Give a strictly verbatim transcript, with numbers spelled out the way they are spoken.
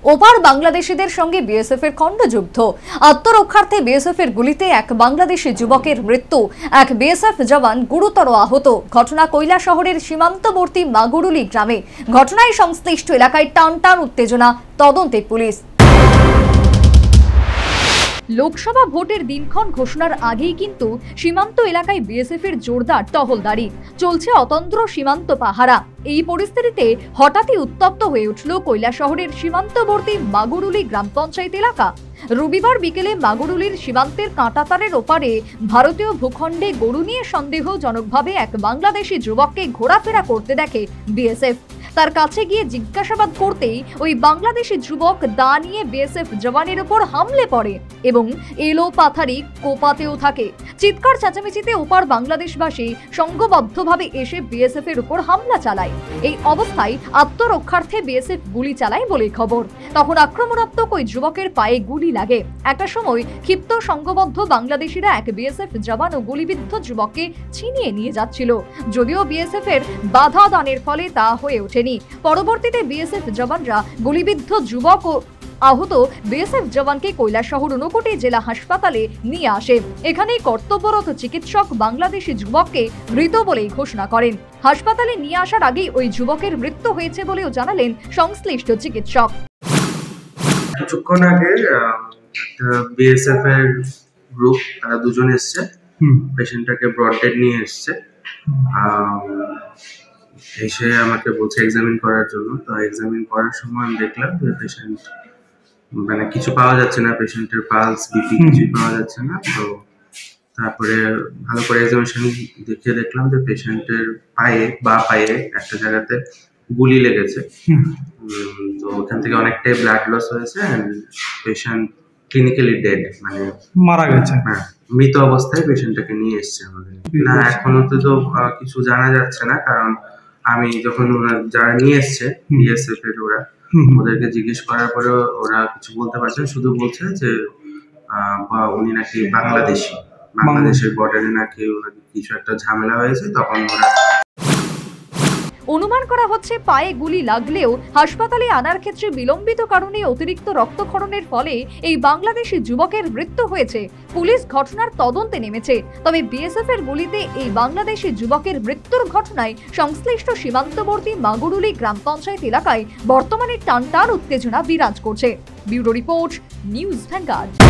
ওপার বাংলাদেশিদের সঙ্গে বিএসএফ এর খণ্ডযুদ্ধ। আত্মরক্ষার্থে বিএসএফ এর গুলিতে এক বাংলাদেশি যুবকের মৃত্যু, এক বিএসএফ জওয়ান গুরুতর আহত। ঘটনা কৈলাসহরের সীমান্তবর্তী মাগুরুলি গ্রামে। ঘটনায় সংশ্লিষ্ট এলাকায় টান টান উত্তেজনা, তদন্তে পুলিশ। লোকসভা ভোটের দিনক্ষণ ঘোষণার আগেই কিন্তু সীমান্ত এলাকায় বিএসএফ এর জোরদার টহলদারি চলছে, অতন্ত্র সীমান্ত পাহারা। এই পরিস্থিতিতে হঠাৎই উত্তপ্ত হয়ে উঠল কৈলাসহরের সীমান্তবর্তী মাগুরুলি গ্রাম পঞ্চায়েত এলাকা। রবিবার বিকেলে মাগুরুলির সীমান্তের কাঁটাতারের ওপারে ভারতীয় ভূখণ্ডে গরু নিয়ে সন্দেহজনকভাবে এক বাংলাদেশি যুবককে ঘোরাফেরা করতে দেখে বিএসএফ। তার কাছে গিয়ে জিজ্ঞাসাবাদ করতেই ওই বাংলাদেশি যুবক দা নিয়ে বিএসএফ জওয়ানের উপর হামলে পড়ে এবং এলো পাথারি কোপাতেও থাকে। চিৎকার চেঁচামেচিতে ওপার বাংলাদেশবাসী সংঘবদ্ধভাবে এসে বিএসএফ এর উপর হামলা চালায়। এই অবস্থায় আত্মরক্ষার্থে বিএসএফ গুলি চালায় বলে খবর। তখন আক্রমণাত্মক ওই যুবকের পায়ে গুলি লাগে। একটা সময় ক্ষিপ্ত সংঘবদ্ধ বাংলাদেশিরা এক বিএসএফ জওয়ান ও গুলিবিদ্ধ যুবককে ছিনিয়ে নিয়ে যাচ্ছিল। যদিও বিএসএফ এর বাধা দানের ফলে তা হয়ে ওঠেনি। পরবর্তীতে বিএসএফ জওয়ানরা গুলিবিদ্ধ যুবক ও আহত বিএসএফ জওয়ানকে কৈলাসহর ঊনকোটি জেলা হাসপাতালে নিয়ে আসে। এখানেই কর্তব্যরত চিকিৎসক বাংলাদেশি যুবককে মৃত বলেই ঘোষণা করেন। হাসপাতালে নিয়ে আসার আগেই ওই যুবকের মৃত্যু হয়েছে বলেও জানালেন সংশ্লিষ্ট চিকিৎসক। কিছুক্ষণ আগে বিএসএফ এর গ্রুপ তারা দুজন এসছে, পেশেন্টটাকে ব্রড ডেড নিয়ে এসছে। এসে আমাকে বলছে এক্সামিন করার জন্য। তো এক্সামিন করার সময় আমি দেখলাম যে পেশেন্ট মানে কিছু পাওয়া যাচ্ছে না, পেশেন্টের পালস বিপি কিছুই পাওয়া যাচ্ছে না। তো তারপরে ভালো করে এক্সামিনেশন দেখে দেখলাম যে পেশেন্টের পায়ে বা পায়ে একটা জায়গাতে গুলি লেগেছে। তো ওখান থেকে অনেকটাই ব্লাড লস হয়েছে। পেশেন্ট ক্লিনিক্যালি ডেড, মানে মারা গেছে। হ্যাঁ, মৃত অবস্থায় পেশেন্টটাকে নিয়ে এসছে আমাদের। না, এখনো তো তো কিছু জানা যাচ্ছে না, কারণ আমি যখন যারা নিয়ে এসছে বিএসএফ এর ওরা ওদেরকে জিজ্ঞেস করার পরে ওরা কিছু বলতে পারছে, শুধু বলছে যে উনি নাকি বাংলাদেশি, বাংলাদেশের বর্ডারে নাকি কিছু একটা ঝামেলা হয়েছে, তখন ওরা অনুমান করা হচ্ছে পায়ে গুলি লাগলেও হাসপাতালে আনার ক্ষেত্রে বিলম্বিত কারণে অতিরিক্ত রক্তক্ষরণের ফলে এই বাংলাদেশি যুবকের মৃত্যু হয়েছে। পুলিশ ঘটনার তদন্তে নেমেছে। তবে বিএসএফ এর গুলিতে এই বাংলাদেশি যুবকের মৃত্যুর ঘটনায় সংশ্লিষ্ট সীমান্তবর্তী মাগুরুলি গ্রাম পঞ্চায়েত এলাকায় বর্তমানে টানটান উত্তেজনা বিরাজ করছে। Bureau report, News vanguard.